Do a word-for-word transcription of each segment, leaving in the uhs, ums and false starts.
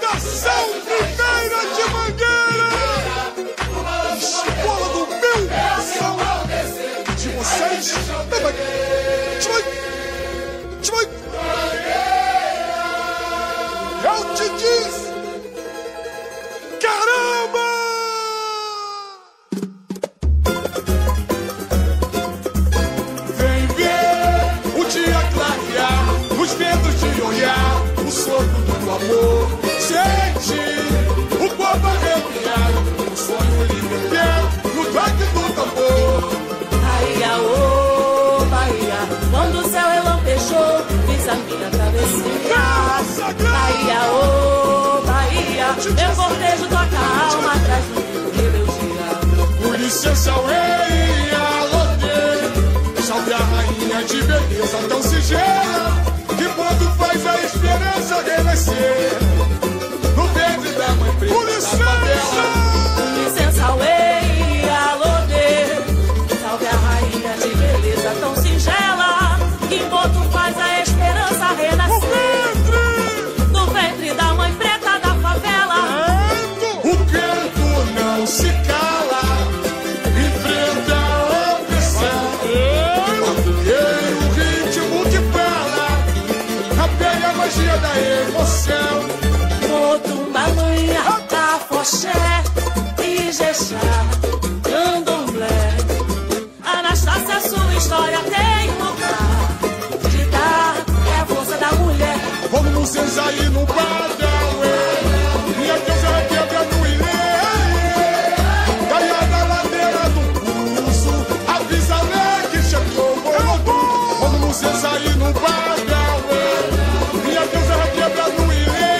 Nação Primeira de Mangueira! Escola do meu coração! De vocês! Eu te disse! Caramba! Vem ver o dia clarear, os ventos de olhar, o sopro do amor. Sente o corpo arrepiar, o sonho libertar no toque do tambor. Bahia, oh Bahia, quando o céu relampejou, fiz a minha travessia. Bahia, oh Bahia, meu cortejo toca a alma atrás do grito rebeldia. Por licença, rei, alodê, salve a rainha de beleza tão singela, que quando faz a esperança renascer no ventre da mãe preta. Por licença, por licença, rei, alodê, salve a rainha de beleza tão singela, que enquanto faz a esperança renascer no ventre da mãe preta da favela. O canto não se cala, enfrenta a opressão. Batuqueiro, o ritmo que fala, apega a magia da emoção. Motumba, manhã, Afoxé, Ijexá, Candomblé. Anastácia, sua história tem lugar de dar, é a força da mulher. Vamos vocês aí no Badauê, minha deusa requebra no Ilê. Gaia da ladeira do curso, avisa né que chegou o Morobô. Vamos vocês aí no Badauê, minha deusa requebra no Ilê.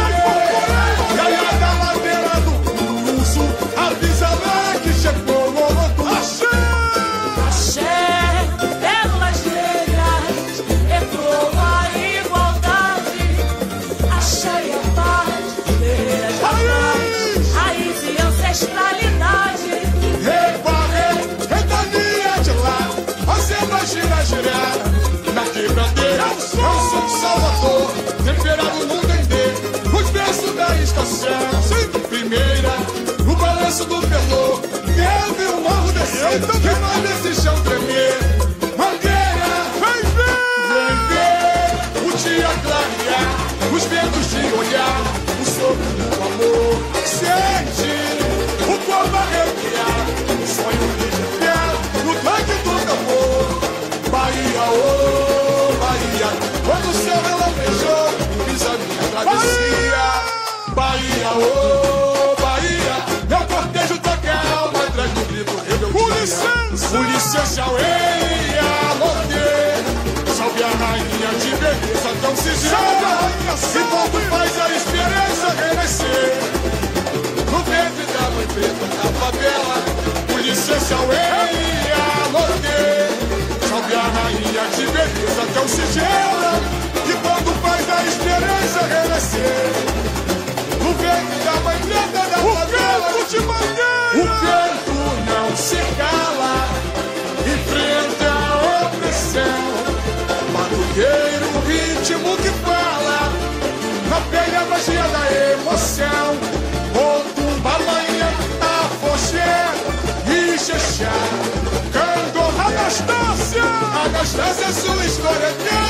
Gaia da ladeira do curso, avisa né que chegou o Morobô. Axé! Axé, pérolas negras, ecoa a igualdade. Axé e a paz, guerreiras da paz, raiz e ancestralidade. Reparei, ventania de lá, fazendo a gira girar. Na quebradeira, eu sou Salvador, temperado no dendê, os versos da estação. Sim, primeira, o balanço do perdão, teve o morro descer, que vai desse chão tremer. Mangueira, vem ver, vem ver o dia clarear, os ventos de olhar, o sopro do amor. Sente o corpo arrepiar, o sonho libertar no toque do tambor. Bahia, oh Bahia, quando o céu relampejou, fiz a minha travessia. Bahia, oh Bahia, meu cortejo toca a alma atrás do grito rebeldia. Por licença, por licença, rei, alodê, salve a rainha de beleza tão sigila, que quando faz a esperança renascer no ventre da mãe preta da favela. Por licença, rei, alodê, salve a rainha de beleza tão sigila, que quando faz a esperança renascer no ventre da mãe preta da favela. O canto não se cala, enfrenta a opressão. Batuqueiro, o ritmo que fala, apega a magia da emoção. Motumba, manhã, Afoxé, Ijexá, Candomblé. Anastácia! Anastácia, sua história tem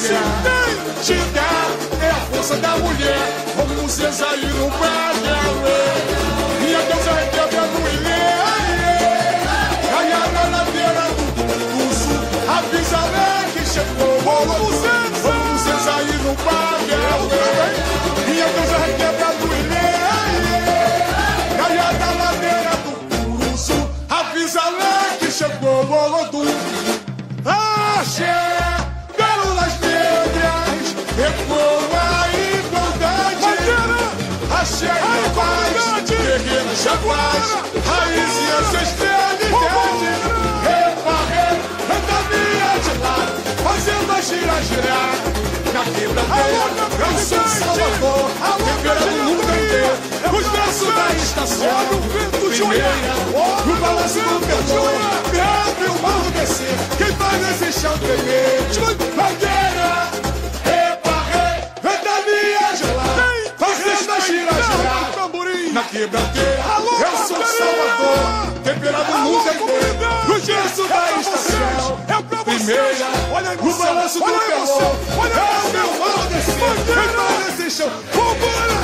te dá, é a força da mulher. Vamos vocês aí no Badauê, minha deusa requebra no Ilê. Gaia na ladeira do curso, avisa né que chegou o Morobô. Vamos vocês aí no Badauê, minha deusa requebra no Ilê. Gaia na ladeira do curso, avisa né que chegou o Morobô. Axé, pérolas negras, ecoa a igualdade. Axé e a paz, guerreiros jaguares, raiz e ancestralidade. Reparei, ventania de lá, fazendo a gira girar. Na quebradeira, eu sou Salvador, temperando no dendê, os versos da estação. Primeira, o balanço do perdão, grave o morro descer, quem faz esse chão tremer. Mangueira, reparei, ventania de lá, fazendo a gira quebradeira. Eu sou Salvador, temperado no dendê. O gesso da estação, primeira, o balanço do calor. É o meu mal desse, eu desse chão.